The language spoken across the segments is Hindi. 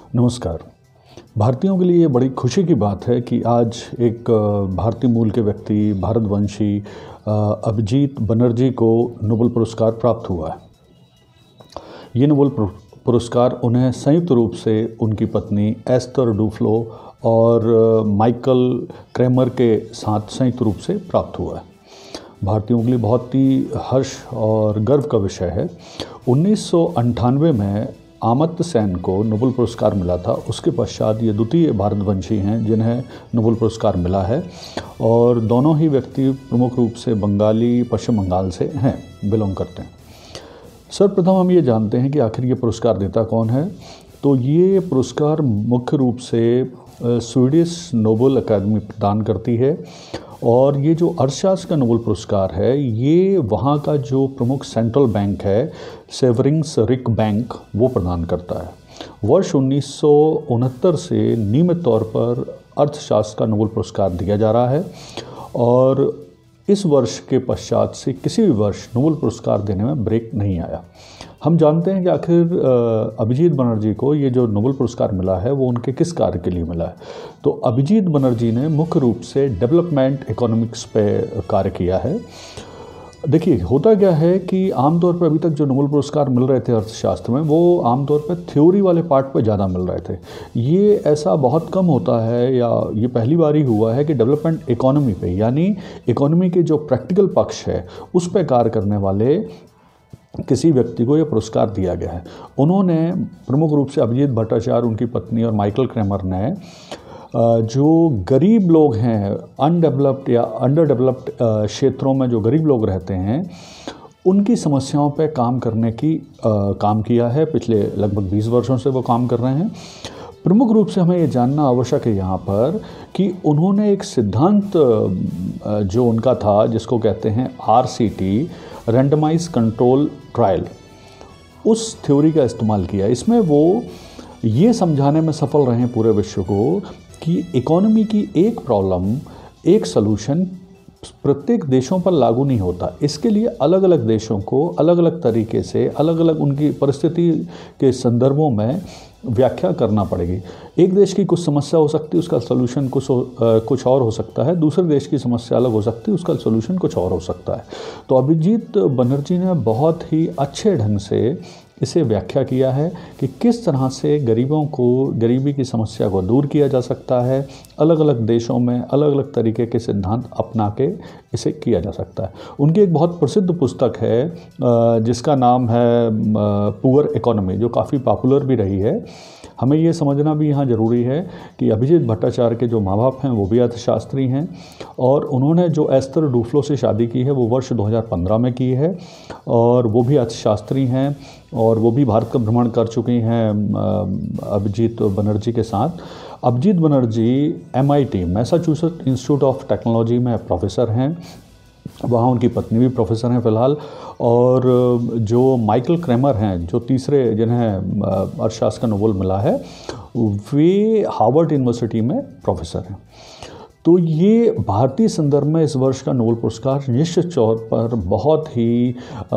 नमस्कार। भारतीयों के लिए बड़ी खुशी की बात है कि आज एक भारतीय मूल के व्यक्ति भारतवंशी अभिजीत बनर्जी को नोबेल पुरस्कार प्राप्त हुआ है। ये नोबेल पुरस्कार उन्हें संयुक्त रूप से उनकी पत्नी एस्थर डुफ्लो और माइकल क्रेमर के साथ संयुक्त रूप से प्राप्त हुआ है। भारतीयों के लिए बहुत ही हर्ष और गर्व का विषय है। 1998 में अमर्त्य सेन को नोबेल पुरस्कार मिला था। उसके पश्चात ये द्वितीय भारतवंशी हैं जिन्हें नोबेल पुरस्कार मिला है और दोनों ही व्यक्ति प्रमुख रूप से बंगाली पश्चिम बंगाल से हैं, बिलोंग करते हैं। सर्वप्रथम हम ये जानते हैं कि आखिर ये पुरस्कार देता कौन है। तो ये पुरस्कार मुख्य रूप से स्वीडिश नोबेल अकादमी प्रदान करती है और ये जो अर्थशास्त्र का नोबेल पुरस्कार है ये वहाँ का जो प्रमुख सेंट्रल बैंक है सेवरिंग्स रिक बैंक वो प्रदान करता है। वर्ष 1969 से नियमित तौर पर अर्थशास्त्र का नोबेल पुरस्कार दिया जा रहा है और इस वर्ष के पश्चात से किसी भी वर्ष नोबेल पुरस्कार देने में ब्रेक नहीं आया। हम जानते हैं कि आखिर अभिजीत बनर्जी को ये जो नोबेल पुरस्कार मिला है वो उनके किस कार्य के लिए मिला है। तो अभिजीत बनर्जी ने मुख्य रूप से डेवलपमेंट इकोनॉमिक्स पे कार्य किया है। देखिए, होता क्या है कि आमतौर पर अभी तक जो नोबेल पुरस्कार मिल रहे थे अर्थशास्त्र में वो आमतौर पर थ्योरी वाले पार्ट पर ज़्यादा मिल रहे थे। ये ऐसा बहुत कम होता है या ये पहली बार ही हुआ है कि डेवलपमेंट इकोनॉमी पे, यानी इकोनॉमी के जो प्रैक्टिकल पक्ष है उस पर कार्य करने वाले किसी व्यक्ति को यह पुरस्कार दिया गया है। उन्होंने प्रमुख रूप से अभिजीत भट्टाचार्य, उनकी पत्नी और माइकल क्रेमर ने जो गरीब लोग हैं, अनडेवलप्ड या अंडर डेवलप्ड क्षेत्रों में जो गरीब लोग रहते हैं उनकी समस्याओं पर काम करने की काम किया है। पिछले लगभग 20 वर्षों से वो काम कर रहे हैं। प्रमुख रूप से हमें ये जानना आवश्यक है यहाँ पर कि उन्होंने एक सिद्धांत जो उनका था जिसको कहते हैं RCT, रैंडमाइज कंट्रोल ट्रायल, उस थ्योरी का इस्तेमाल किया। इसमें वो ये समझाने में सफल रहे हैं पूरे विश्व को कि इकोनॉमी की एक प्रॉब्लम, एक सलूशन प्रत्येक देशों पर लागू नहीं होता। इसके लिए अलग अलग देशों को अलग अलग तरीके से, अलग अलग उनकी परिस्थिति के संदर्भों में व्याख्या करना पड़ेगी। एक देश की कुछ समस्या हो सकती है, उसका सलूशन कुछ और हो सकता है। दूसरे देश की समस्या अलग हो सकती है, उसका सलूशन कुछ और हो सकता है। तो अभिजीत बनर्जी ने बहुत ही अच्छे ढंग से इसे व्याख्या किया है कि किस तरह से गरीबों को, गरीबी की समस्या को दूर किया जा सकता है। अलग अलग देशों में अलग अलग तरीके के सिद्धांत अपना के इसे किया जा सकता है। उनकी एक बहुत प्रसिद्ध पुस्तक है जिसका नाम है पुअर इकोनॉमी, जो काफ़ी पॉपुलर भी रही है। हमें ये समझना भी यहाँ ज़रूरी है कि अभिजीत भट्टाचार्य के जो माँ बाप हैं वो भी अर्थशास्त्री हैं और उन्होंने जो एस्थर डुफ्लो से शादी की है वो वर्ष 2015 में की है और वो भी अर्थशास्त्री हैं और वो भी भारत का भ्रमण कर चुकी हैं अभिजीत बनर्जी के साथ। Abhijit Banerjee MIT, Massachusetts Institute of Technology में प्रोफेसर हैं। वहाँ उनकी पत्नी भी प्रोफेसर हैं फ़िलहाल। और जो माइकल क्रेमर हैं, जो तीसरे जिन्हें अर्थशास्त्र का नोबेल मिला है, वे हार्वर्ड यूनिवर्सिटी में प्रोफेसर हैं। तो ये भारतीय संदर्भ में इस वर्ष का नोबेल पुरस्कार निश्चित तौर पर बहुत ही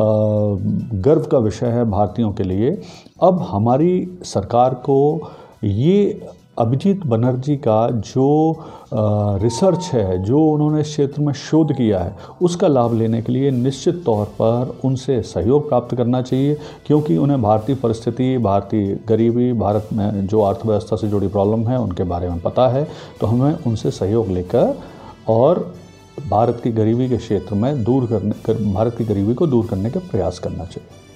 गर्व का विषय है भारतीयों के लिए। अब हमारी सरकार को ये अभिजीत बनर्जी का जो रिसर्च है, जो उन्होंने इस क्षेत्र में शोध किया है, उसका लाभ लेने के लिए निश्चित तौर पर उनसे सहयोग प्राप्त करना चाहिए, क्योंकि उन्हें भारतीय परिस्थिति, भारतीय गरीबी, भारत में जो अर्थव्यवस्था से जुड़ी प्रॉब्लम है उनके बारे में पता है। तो हमें उनसे सहयोग लेकर और भारत की गरीबी के क्षेत्र में भारत की गरीबी को दूर करने का प्रयास करना चाहिए।